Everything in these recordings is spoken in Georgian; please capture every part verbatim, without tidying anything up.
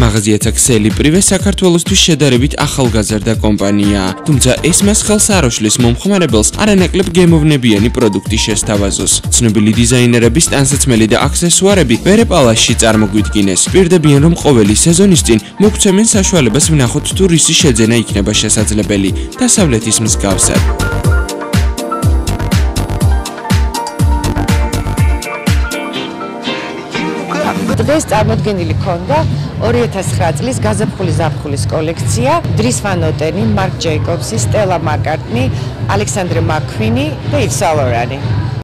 მაღაზიათა ქსელი პრივე საქართველოსთვის შედარებით ახალგაზრდა კომპანიაა, თუმცა ეს მას ხელს არ უშლის მომხმარებელს არანაკლებ გემოვნებიანი პროდუქტი შესთავაზოს. ცნობილი დიზაინერების ტანსაცმელი და აქსესუარები ვერეპალასში წარმოგვიდგინეს. პირდებიან, რომ ყოველი სეზონის წინ მოგცემენ საშუალებას ვნახოთ თუ რისი შეძენა იქნება შესაძლებელი, დასავლეთის მსგავსად. დღეს წარმოდგენილი ქონდა ორი ათას ცხრა წლის გაზაფხულის ზაფხულის კოლექცია, დრის ვან ნოტენი, მარკ ჯეიკობსი, სტელა მაკარტნი, ალექსანდრე მაკქვინი და იվ სან ლორანი.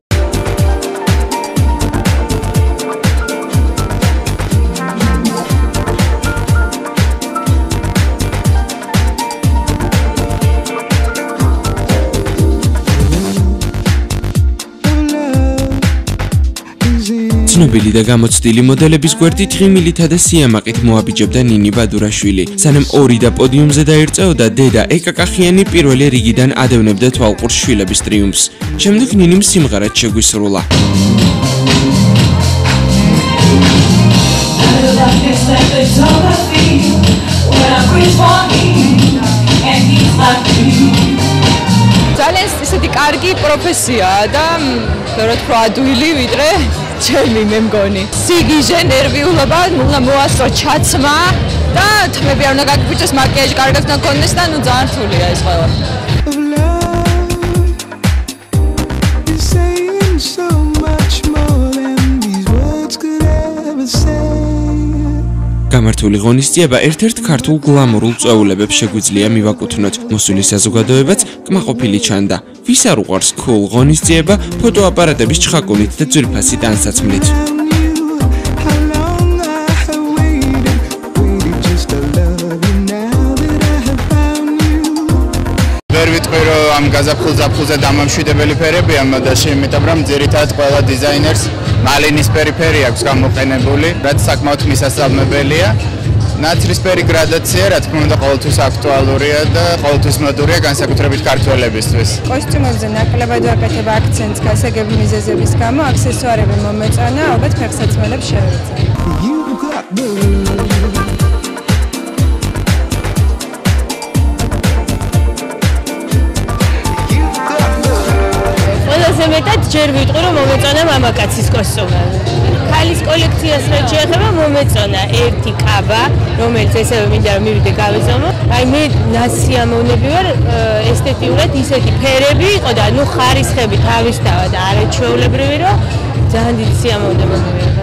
ცნობილი და გამოცდილი მოდელების გვერდი თრიმილითა და სიამაყით მოაბიჯებდა ნინი ბადურაშვილი. სანამ ორი და პოდიუმზე დაერწეოდა, დედა ეკაკახიანი პირველი რიგიდან ადევნებდა თვალყურს შვილების ტრიუმფს. შემდეგ ნინიმ სიმღერად შეგვისრულა. ძალიან ისეთი კარგი პროფესიაა და რა თქმა ადვილი ვიდრე ჩემი მე მგონი. სიგიჟე, ნერვიულობა, უნდა მოასწრო ჩაცმა და თმები არ უნდა გაგიგვიჭოს, მაკიაჟი კარგად უნდა გქონდეს და ნუ ძალიან რთულია ეს ყველა. გამართული ღონისძიება ერთ-ერთ ქართულ გლამურულ წვეულებებს შეგვიძლია მივაკუთვნოთ. მოსული საზოგადოებაც კმაყოფილი ჩანდა. ვის არ უყვარს cool ღონისძიება ფოტოაპარატების ჩხაკუნით და ძვირფასი ტანსაცმლით. ვერ ვიტყვი, რომ ამ გაზაფხულ-ზაფხულზე დამამშვიდებელი ფერებია, და შემეთავ რომ ძირითადად ყველა დიზაინერს მალინისფერი ფერი აქვს გამოყენებული, რაც საკმაოდ მისასალმებელია. ნაცრისფერი გრადაცია, რა თქმა უნდა, ყოველთვის აქტუალურია და ყოველთვის მოდურია, განსაკუთრებით ქართველებისთვის. კოსტიუმებზე ნაკლებად ვაკეთებ აქცენტს გასაგები მიზეზების გამო, აქსესუარები მომეწონა, ალბათ ფეხსაცმელებს შევეძა. მეტად ჯერ ვიტყვი, რომ მომეწონა მამაკაცის კოსტუმი. ქალის კოლექციას რაც შეეხება, მომეწონა ერთი კაბა, რომელიც ესევე მინდა რომ მივიდე გავეზომო. აი მე ნასიამოვნები ვარ ესთეტიურად, ისეთი ფერები იყო და ნუ ხარისხები თავისთავად არაჩვეულებრივი, რომ ძალიან დიდი სიამოვნება მომივიდა.